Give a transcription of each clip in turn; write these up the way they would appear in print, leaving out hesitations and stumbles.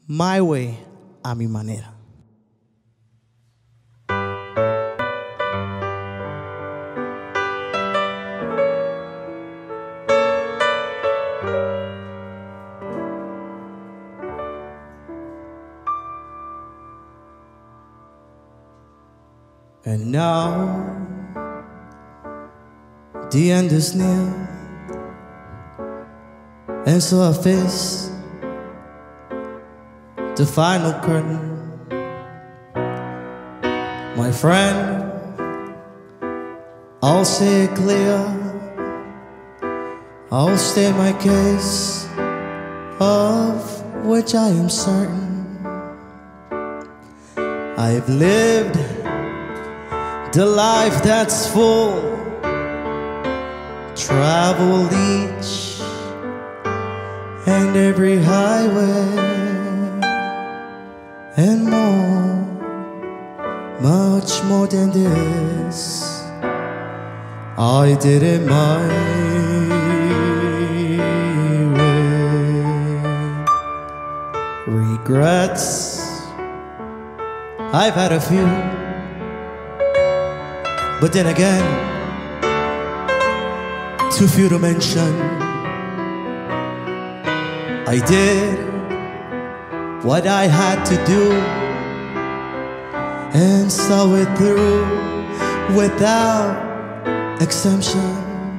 My way, a mi manera. And now the end is near, and so I face the final curtain. My friend, I'll say it clear, I'll state my case, of which I am certain. I've lived the life that's full, traveled each and every highway, and more, much more than this, I did it my way. Regrets, I've had a few, but then again, too few to mention. I did what I had to do and saw it through without exemption.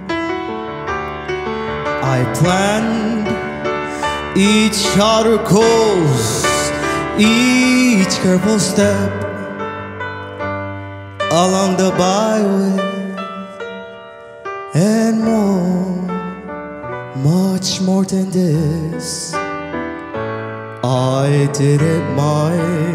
I planned each charter course, each careful step along the byway, and more, much more than this, I did it my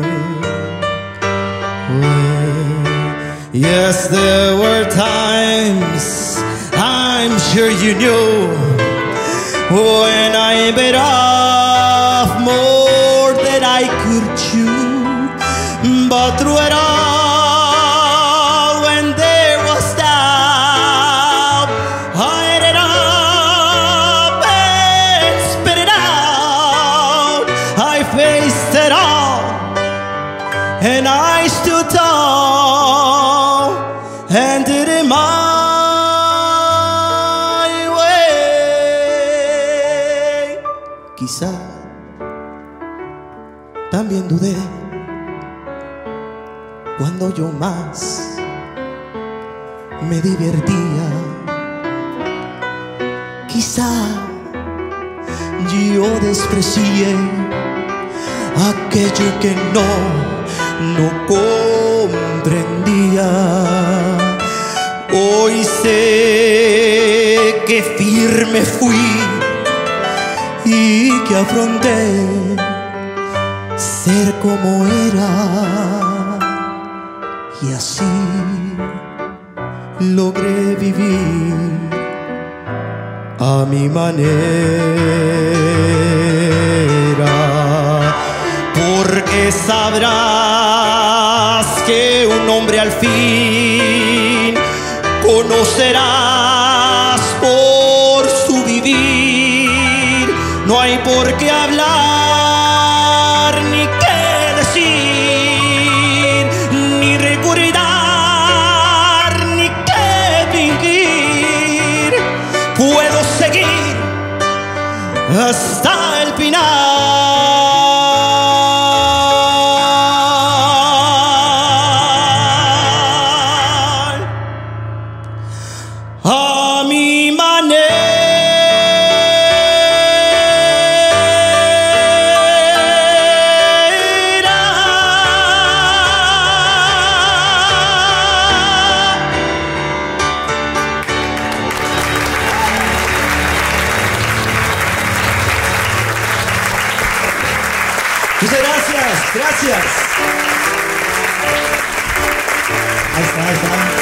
way. Yes, there were times, I'm sure you knew, when I bit off more than I could chew. But through it all, when there was doubt, I ate it up and spit it out. I faced it all, and I stood tall and did it my way. Quizá también dudé cuando yo más me divertía. Quizá yo desprecié aquello que no comprendía. Hoy sé que firme fui y que afronté ser como era, y así logré vivir a mi manera. Porque sabrás que un hombre al fin conocerás por su vivir. No hay por qué hablar ni qué decir, ni recordar ni qué fingir. Puedo seguir hasta el final. A mi manera. Muchas gracias, gracias. Ahí está, ahí está.